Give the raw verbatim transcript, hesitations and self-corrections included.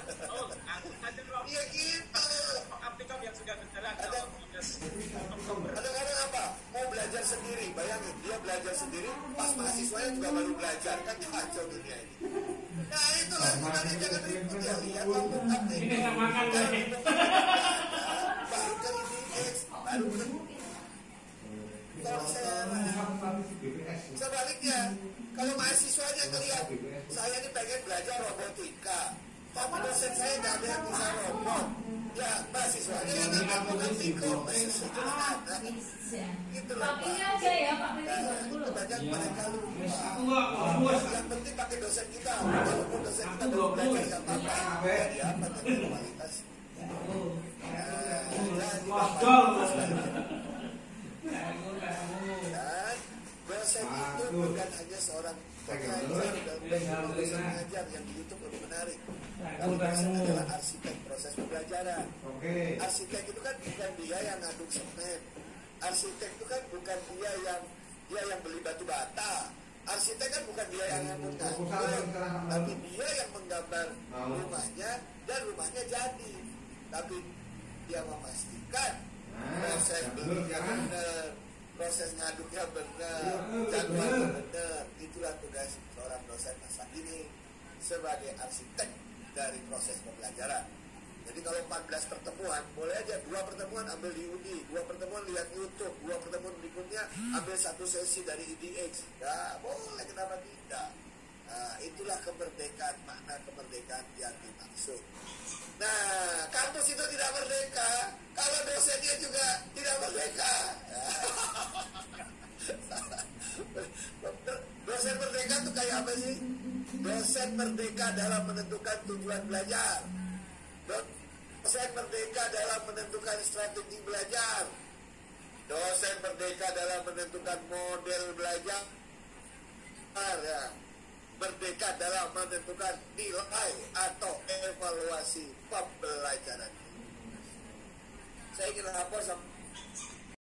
Oh, angkut saja dulu. Iya gitu. Aplikasi yang sudah berjalan. Ada, kadang-kadang apa? Mau belajar sendiri, bayangin dia belajar sendiri, pas mahasiswanya juga baru belajar, kan kacau dunia ini. Nah itulah sebenarnya jangan ribut ya, lihat kamu aktif. Ini tak makan lagi. Baru ke I D X, baru ke dosen. Sebaliknya, kalau mahasiswanya ngelihat saya ini pengen belajar robotika, tapi dosen saya nggak ada yang bisa robot, ya mahasiswanya yang nggak mau ngerti kok, gitu lah Pak. Ini aja ya Pak Menteri. Itu banyak mereka lupa. Aku nggak puas. Yang penting pakai dosen kita, walaupun dosen kita belum belajar nggak apa-apa. Jadi apa tadi kualitas? Dan dosen itu bukan hanya seorang pengajar dan dosen mengajar yang di YouTube lebih menarik. Tapi dosen adalah arsitek proses pembelajaran. Arsitek itu kan bukan dia yang ngaduk semen. Arsitek itu kan bukan dia yang dia yang beli batu bata. Arsitek kan bukan dia yang ngaduk, tapi dia yang menggambar rumahnya dan rumahnya jadi. Tapi dia memastikan proses belinya benar, proses ngaduknya benar, jadwalnya benar. Itulah tugas seorang dosen masa ini sebagai arsitek dari proses pembelajaran. Jadi kalau empat belas pertemuan, boleh aja dua pertemuan ambil di U D I, dua pertemuan lihat YouTube, dua pertemuan berikutnya ambil satu sesi dari I D X. Ya boleh, kenapa tidak? Nah, itulah kemerdekaan, makna kemerdekaan yang dimaksud. Nah, kampus itu tidak merdeka kalau dosennya juga tidak merdeka. Dosen merdeka itu kayak apa sih? Dosen merdeka dalam menentukan tujuan belajar. Dosen merdeka dalam menentukan strategi belajar. Dosen merdeka dalam menentukan model belajar. Ya. Merdeka dalam menentukan nilai atau evaluasi pembelajaran. Saya ingin lapor sama